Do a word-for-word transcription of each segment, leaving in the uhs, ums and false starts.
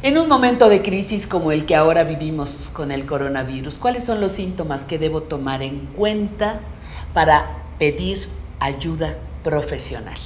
En un momento de crisis como el que ahora vivimos con el coronavirus, ¿cuáles son los síntomas que debo tomar en cuenta para pedir ayuda profesional?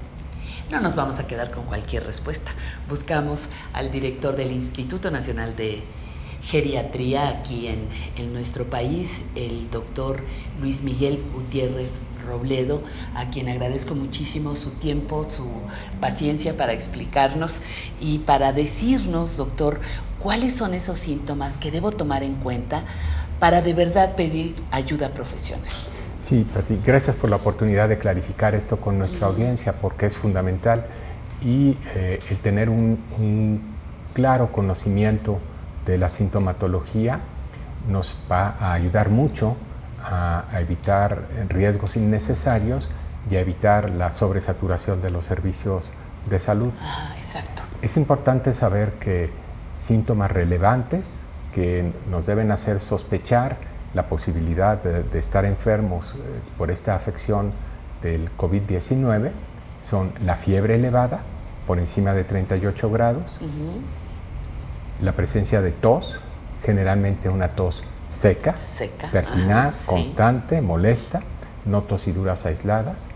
No nos vamos a quedar con cualquier respuesta. Buscamos al director del Instituto Nacional de Geriatría aquí en, en nuestro país, el doctor Luis Miguel Gutiérrez Robledo, a quien agradezco muchísimo su tiempo, su paciencia para explicarnos y para decirnos, doctor, cuáles son esos síntomas que debo tomar en cuenta para de verdad pedir ayuda profesional. Sí, Pati, gracias por la oportunidad de clarificar esto con nuestra audiencia, porque es fundamental y eh, el tener un, un claro conocimiento de la sintomatología nos va a ayudar mucho a, a evitar riesgos innecesarios y a evitar la sobresaturación de los servicios de salud. Ah, exacto. Es importante saber que síntomas relevantes que nos deben hacer sospechar la posibilidad de, de estar enfermos eh, por esta afección del COVID diecinueve son la fiebre elevada por encima de treinta y ocho grados, uh-huh. la presencia de tos, generalmente una tos seca, seca. pertinaz, ah, constante, sí. molesta, no tosiduras aisladas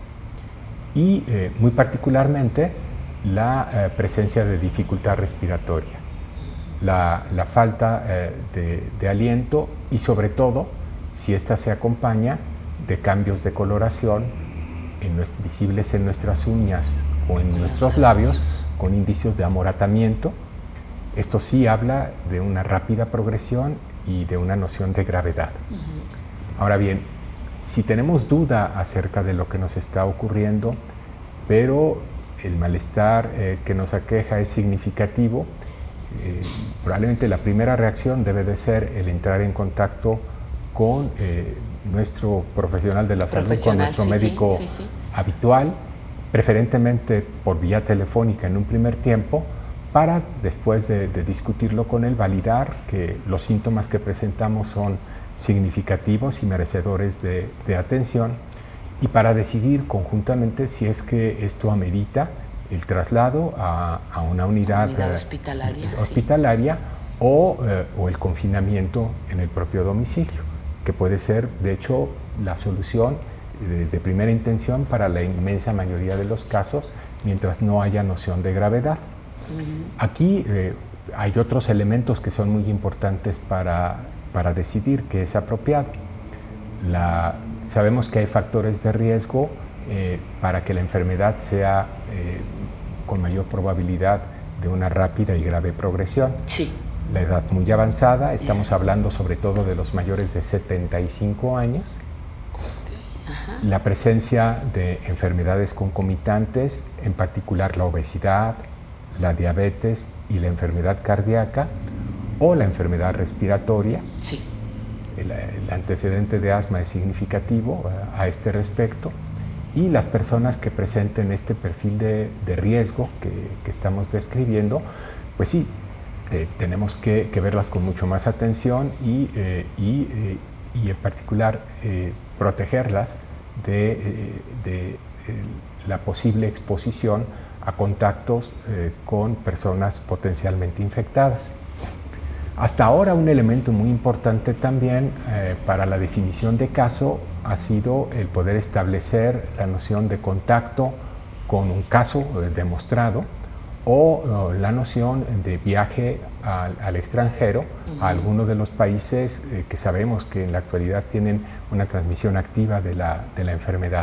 y eh, muy particularmente la eh, presencia de dificultad respiratoria, la, la falta eh, de, de aliento y sobre todo si ésta se acompaña de cambios de coloración en nuestro, visibles en nuestras uñas o en nuestros labios con indicios de amoratamiento. Esto sí habla de una rápida progresión y de una noción de gravedad. Uh-huh. Ahora bien, si tenemos duda acerca de lo que nos está ocurriendo, pero el malestar eh, que nos aqueja es significativo, eh, probablemente la primera reacción debe de ser el entrar en contacto con eh, nuestro profesional de la salud, con nuestro sí, médico sí, sí, sí. habitual, preferentemente por vía telefónica en un primer tiempo, para después de, de discutirlo con él, validar que los síntomas que presentamos son significativos y merecedores de, de atención, y para decidir conjuntamente si es que esto amerita el traslado a, a una unidad, unidad hospitalaria, eh, hospitalaria sí. o, eh, o el confinamiento en el propio domicilio, que puede ser, de hecho, la solución de, de primera intención para la inmensa mayoría de los casos, mientras no haya noción de gravedad. Uh-huh. Aquí eh, hay otros elementos que son muy importantes para, para decidir qué es apropiado. La, sabemos que hay factores de riesgo eh, para que la enfermedad sea eh, con mayor probabilidad de una rápida y grave progresión. Sí. La edad muy avanzada, estamos es. hablando sobre todo de los mayores de setenta y cinco años. Okay. Ajá. La presencia de enfermedades concomitantes, en particular la obesidad, la diabetes y la enfermedad cardíaca o la enfermedad respiratoria. Sí. El, el antecedente de asma es significativo a, a este respecto, y las personas que presenten este perfil de, de riesgo que, que estamos describiendo, pues sí, eh, tenemos que, que verlas con mucho más atención y, eh, y, eh, y en particular eh, protegerlas de, eh, de eh, la posible exposición a contactos eh, con personas potencialmente infectadas. Hasta ahora un elemento muy importante también eh, para la definición de caso ha sido el poder establecer la noción de contacto con un caso eh, demostrado o uh, la noción de viaje al, al extranjero, uh-huh. a algunos de los países eh, que sabemos que en la actualidad tienen una transmisión activa de la, de la enfermedad.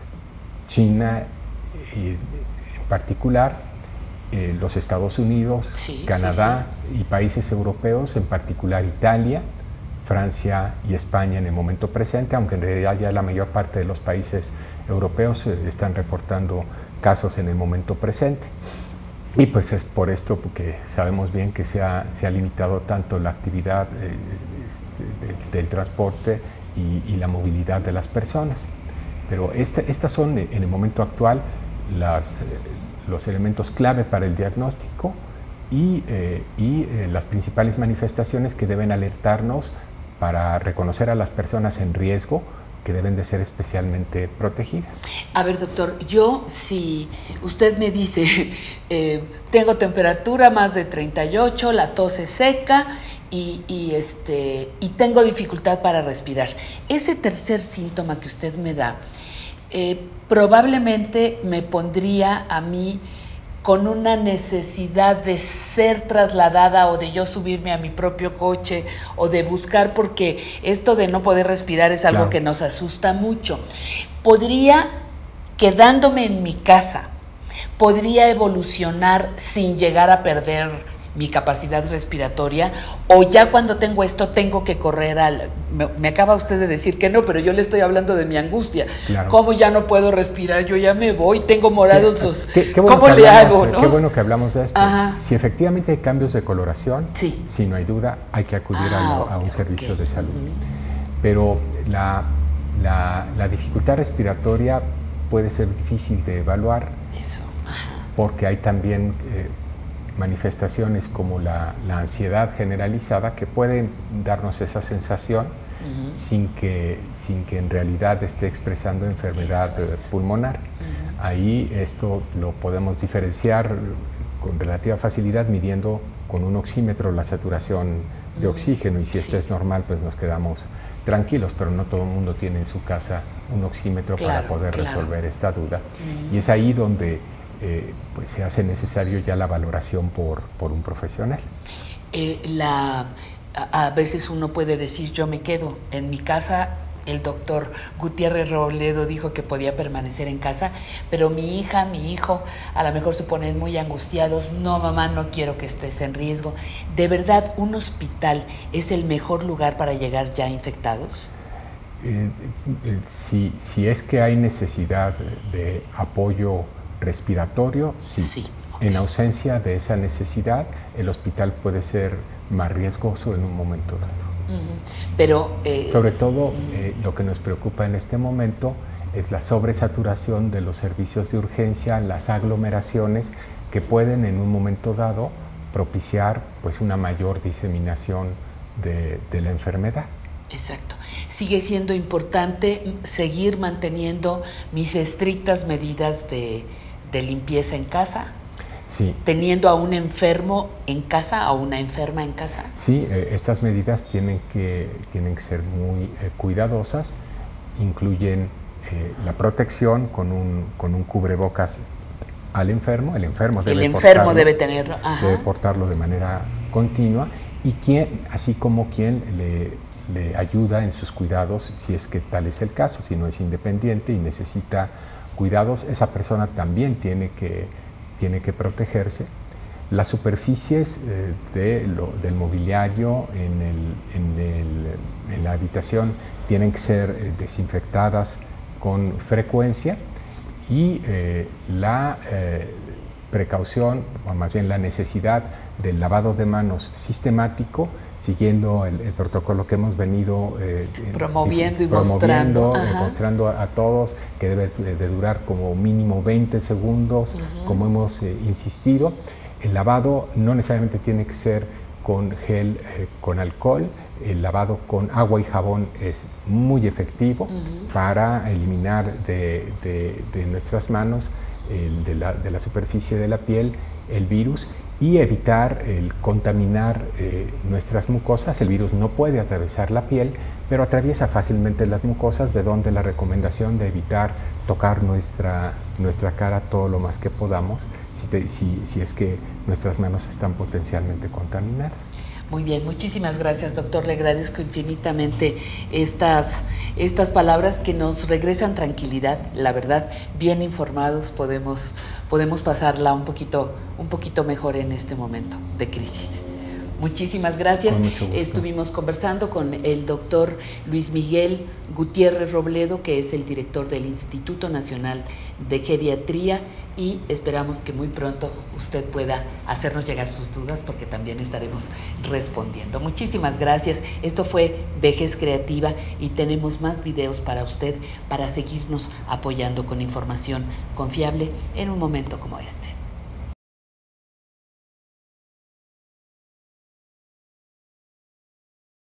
China y, en particular, Eh, los Estados Unidos, sí, Canadá sí, sí. y países europeos, en particular Italia, Francia y España en el momento presente, aunque en realidad ya la mayor parte de los países europeos eh, están reportando casos en el momento presente. Y pues es por esto que sabemos bien que se ha, se ha limitado tanto la actividad eh, este, del, del transporte y, y la movilidad de las personas. Pero este, estas son en el momento actual las... Eh, los elementos clave para el diagnóstico y, eh, y eh, las principales manifestaciones que deben alertarnos para reconocer a las personas en riesgo que deben de ser especialmente protegidas. A ver, doctor, yo si usted me dice, eh, tengo temperatura más de treinta y ocho, la tos es seca y, y, este, y tengo dificultad para respirar, ese tercer síntoma que usted me da, eh, probablemente me pondría a mí con una necesidad de ser trasladada o de yo subirme a mi propio coche o de buscar, porque esto de no poder respirar es algo claro. que nos asusta mucho. Podría, quedándome en mi casa, podría evolucionar sin llegar a perder mi capacidad respiratoria, o ya cuando tengo esto tengo que correr al... Me, me acaba usted de decir que no, pero yo le estoy hablando de mi angustia. Claro. ¿Cómo ya no puedo respirar? Yo ya me voy, tengo morados los... Qué, qué bueno ¿Cómo le hablamos, hago? ¿No? Qué bueno que hablamos de esto. Ajá. Si efectivamente hay cambios de coloración, sí. si no hay duda, hay que acudir ah, a, a un okay. servicio de salud. Pero la, la, la dificultad respiratoria puede ser difícil de evaluar. Eso. Ajá. Porque hay también... Eh, manifestaciones como la, la ansiedad generalizada que pueden darnos esa sensación uh-huh. sin, que, sin que en realidad esté expresando enfermedad es. pulmonar. Uh-huh. Ahí esto lo podemos diferenciar con relativa facilidad midiendo con un oxímetro la saturación de uh-huh. oxígeno, y si sí. esta es normal pues nos quedamos tranquilos, pero no todo el mundo tiene en su casa un oxímetro claro, para poder claro. resolver esta duda. Uh-huh. Y es ahí donde Eh, pues se hace necesario ya la valoración por, por un profesional. Eh, la, a, a veces uno puede decir, yo me quedo en mi casa. El doctor Gutiérrez Robledo dijo que podía permanecer en casa, pero mi hija, mi hijo, a lo mejor se ponen muy angustiados. No, mamá, no quiero que estés en riesgo. ¿De verdad un hospital es el mejor lugar para llegar ya infectados? Eh, eh, si, si es que hay necesidad de apoyo respiratorio, sí. sí okay. En ausencia de esa necesidad, el hospital puede ser más riesgoso en un momento dado. Uh-huh. Pero, eh, sobre todo, eh, lo que nos preocupa en este momento es la sobresaturación de los servicios de urgencia, las aglomeraciones que pueden en un momento dado propiciar pues, una mayor diseminación de, de la enfermedad. Exacto. Sigue siendo importante seguir manteniendo mis estrictas medidas de, de limpieza en casa. Sí. Teniendo a un enfermo en casa, a una enferma en casa. Sí, eh, estas medidas tienen que, tienen que ser muy eh, cuidadosas. Incluyen eh, la protección con un, con un cubrebocas al enfermo. El enfermo debe, El enfermo portarlo, debe tenerlo. Ajá. Debe portarlo de manera continua, y quien, así como quien le, le ayuda en sus cuidados, si es que tal es el caso. Si no es independiente y necesita cuidados, esa persona también tiene que, tiene que protegerse. Las superficies eh, de lo, del mobiliario en, el, en, el, en la habitación tienen que ser eh, desinfectadas con frecuencia, y eh, la eh, precaución, o más bien la necesidad del lavado de manos sistemático, siguiendo el, el protocolo que hemos venido eh, promoviendo y promoviendo, mostrando, eh, mostrando a, a todos, que debe de durar como mínimo veinte segundos, uh-huh. como hemos eh, insistido. El lavado no necesariamente tiene que ser con gel, eh, con alcohol. El lavado con agua y jabón es muy efectivo uh-huh. para eliminar de, de, de nuestras manos, el, de, la, de la superficie de la piel, el virus, y evitar el contaminar eh, nuestras mucosas. El virus no puede atravesar la piel, pero atraviesa fácilmente las mucosas, de donde la recomendación de evitar tocar nuestra, nuestra cara todo lo más que podamos, si, te, si, si es que nuestras manos están potencialmente contaminadas. Muy bien, muchísimas gracias, doctor. Le agradezco infinitamente estas, estas palabras que nos regresan tranquilidad. La verdad, bien informados podemos, podemos pasarla un poquito, un poquito mejor en este momento de crisis. Muchísimas gracias. Estuvimos conversando con el doctor Luis Miguel Gutiérrez Robledo, que es el director del Instituto Nacional de Geriatría, y esperamos que muy pronto usted pueda hacernos llegar sus dudas, porque también estaremos respondiendo. Muchísimas gracias. Esto fue Vejez Creativa, y tenemos más videos para usted para seguirnos apoyando con información confiable en un momento como este.